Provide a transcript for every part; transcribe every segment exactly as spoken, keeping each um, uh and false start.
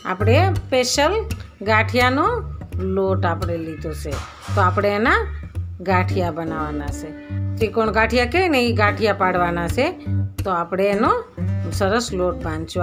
આપણે સ્પેશિયલ ગાંઠિયાનો લોટ આપણે લીધો છે, તો આપણે એના ગાંઠિયા બનાવવાના છે। ત્રિકોણ ગાંઠિયા કહે ને એ ગાંઠિયા પાડવાના છે, તો આપણે એનો સરસ લોટ બાંધશું।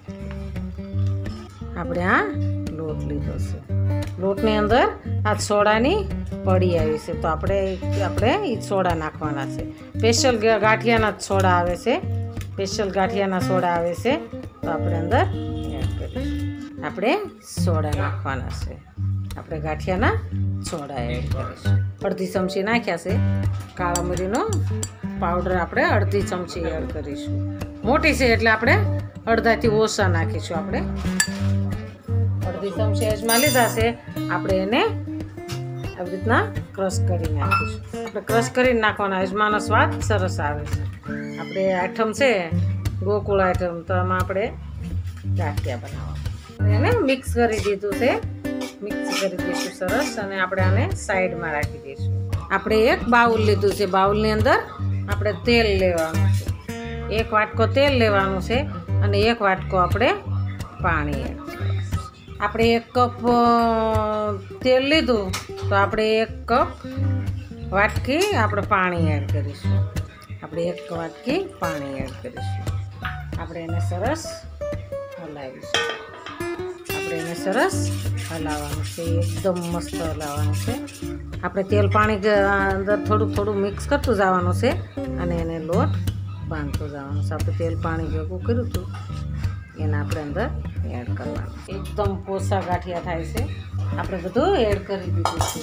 આપણે આ લોટ લીધો છે, લોટની અંદર આ સોડાની પડી આવી છે, તો આપણે આપણે એ સોડા નાખવાના છે। સ્પેશિયલ ગાંઠિયાના જ સોડા આવે છે, સ્પેશિયલ ગાંઠિયાના સોડા આવે છે, તો આપણે અંદર એડ કરીશું। આપણે સોડા નાખવાના છે, આપણે ગાંઠિયાના સોડા એડ કરીશું। અડધી ચમચી નાખ્યા છે કાળા મરીનો પાવડર, આપણે અડધી ચમચી એડ કરીશું। મોટી છે એટલે આપણે અડધાથી ઓછા નાખીશું। આપણે અડધી ચમચી અજમા લીધા છે, આપણે એને આવી રીતના ક્રશ કરી નાખીશું। આપણે ક્રશ કરીને નાખવાના, અજમાનો સ્વાદ સરસ આવે છે। આપણે આઈટમ છે ગોકુળ આઈટમ, તો આમાં આપણે ગાંઠિયા બનાવવા એને મિક્સ કરી દીધું છે, મિક્સ કરી દઈશું સરસ, અને આપણે આને સાઈડમાં રાખી દઈશું। આપણે એક બાઉલ લીધું છે, બાઉલની અંદર આપણે તેલ લેવાનું છે, એક વાટકો તેલ લેવાનું છે, અને એક વાટકો આપણે પાણી એડ કરવાનું। આપણે એક કપ તેલ લીધું, તો આપણે એક કપ વાટકી આપણે પાણી એડ કરીશું। આપણે એક વાટકી પાણી એડ કરીશું। આપણે એને સરસ હલાવીશું। આપણે એને સરસ હલાવવાનું છે, એકદમ મસ્ત હલાવવાનું છે। આપણે તેલ પાણી અંદર થોડું થોડું મિક્સ કરતું જવાનું છે, અને એને લોટ બાંધતું જવાનું છે। આપણે તેલ પાણી ભેગું કર્યું હતું એને આપણે અંદર એડ કરવાનું, એકદમ પોસા ગાંઠિયા થાય છે। આપણે બધું એડ કરી દીધું છે।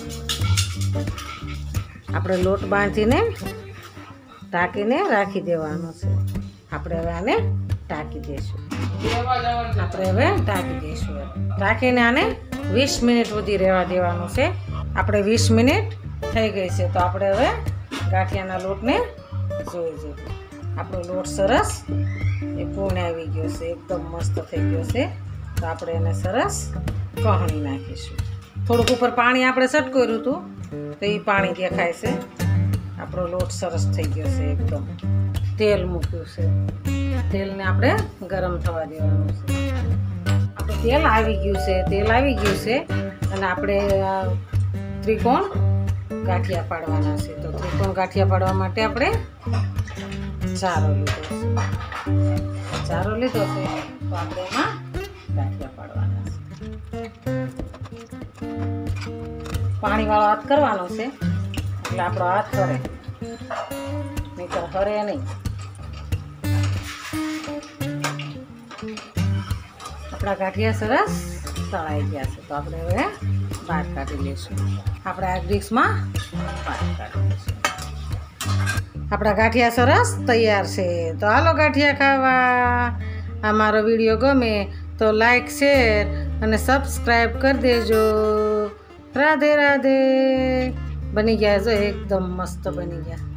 આપણે લોટ બાંધીને ઢાંકીને રાખી દેવાનો છે। આપણે હવે આને ઢાંકી દઈશું। આપણે હવે ઢાંકી દઈશું, ઢાંકીને આને વીસ મિનિટ સુધી રહેવા દેવાનું છે। આપણે વીસ મિનિટ થઈ ગઈ છે, તો આપણે હવે ગાંઠિયાના લોટને જોઈ જઈએ। આપણો લોટ સરસ એ પૂર્ણ આવી ગયો છે, એકદમ મસ્ત થઈ ગયો છે। તો આપણે એને સરસ કહણી નાખીશું। થોડુંક ઉપર પાણી આપણે સટકોર્યું હતું, તો એ પાણી દેખાય છે। આપણો લોટ સરસ થઈ ગયો છે, એકદમ તેલ મૂક્યું છે, તેલને આપણે ગરમ થવા દેવાનું છે। આપણું તેલ આવી ગયું છે, તેલ આવી ગયું છે, અને આપણે ત્રિકોણ ગાંઠિયા પાડવાના છે। તો ત્રિકોણ ગાંઠિયા પાડવા માટે આપણે ચારો લીધો છે, ચારો લીધો છે, તો આપણે એમાં ગાંઠિયા પાડવાના છે। પાણીવાળો હાથ કરવાનો છે, એટલે આપણો હાથ હરે, નહીંતર હરે નહીં। આપણા ગાંઠિયા સરસ તળાઈ ગયા છે, તો આપણે હવે બહાર કાઢી લઈશું। આપણે આ ડીશમાં બહાર કાઢી લઈશું। આપણા ગાંઠિયા સરસ તૈયાર છે, તો હાલો ગાંઠિયા ખાવા। આ મારો વિડીયો ગમે તો લાઈક, શેર અને સબસ્ક્રાઈબ કરી દેજો। રાધે રાધે। બની ગયા જો એકદમ મસ્ત બની ગયા।